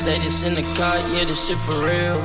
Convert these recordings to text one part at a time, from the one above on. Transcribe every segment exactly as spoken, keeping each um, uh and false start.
say this in the car, yeah, this shit for real.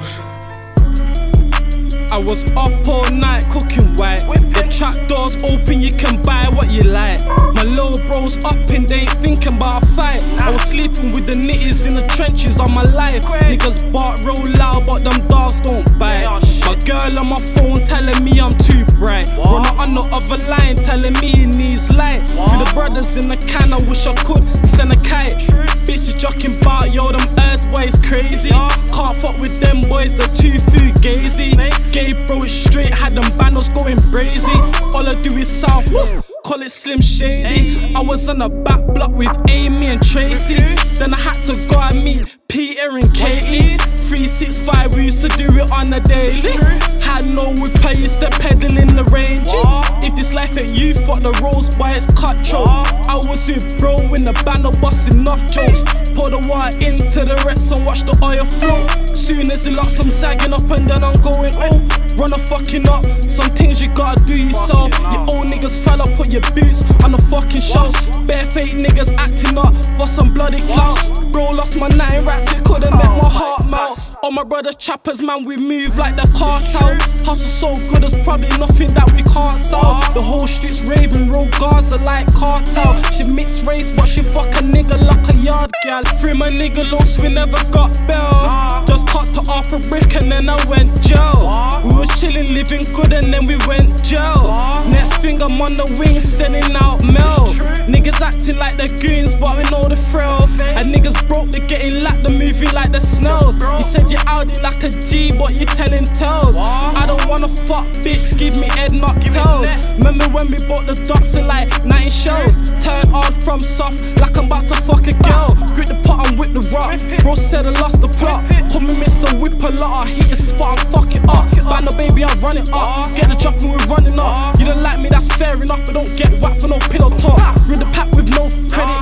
I was up all night cooking white. The trap doors open, you can buy what you like. My little bros up and they ain't thinking about a fight. I was sleeping with the nitties in the trenches on my life. Niggas bark real loud, but them dogs don't bite. My girl on my phone telling me I'm too bright. Runner on the other line telling me he needs light. For the brothers in the can, I wish I could send a kite. Bitches joking about, yo, them earth boys crazy. Can't fuck with them boys, they're too fugazi. Gay bro is straight, had them banners going brazy. All I do is south, call it Slim Shady. I was on the back block with Amy and Tracy. Then I had to go and meet Peter and Katie. three six five, we used to do it on the daily. Had no whip, I used to pedal in the range. If this life ain't you, fuck the rolls, boy, it's cutthroat. I was with bro in the banner busting enough jokes. Pour the water into the Rex and watch the oil float. Soon as it locks, I'm sagging up and then I'm going, oh, run a fucking up. Some things you gotta do yourself. Your old niggas fell up, put your boots on the fucking shelf. Bare fake niggas acting up for some bloody clout. Bro lost my nine rats, it couldn't make my heart melt. All my brothers trappers, man, we move like the cartel. Hustle so good, there's probably nothing that we can't sell. The whole street's raving, roll guards are like cartel. She mixed race, but she fuck a nigga like a yard gal. Free my nigga lost, we never got bail. Just cut to off a brick and then I went jail. We was chilling, living good and then we went jail. Next thing I'm on the wing, sending out mail. Niggas acting like they're goons, but we know the thrill. And niggas broke, they getting like the movie like the Snells. You said you're out it like a G, but you telling tales. I don't wanna fuck, bitch, give me head knock tails. Remember when we bought the dots in like ninety shells? Turn hard from soft, like I'm about to fuck a girl. Grip the pot and whip the rock. Bro said I lost the plot. Call me Mister Whip a lot, I hit a spot and fuck it up. Band the baby, I run it up. Get the drop and we're running up. You don't like me, that's fair enough, but don't get whacked for no pillow talk. Read the pack with no credit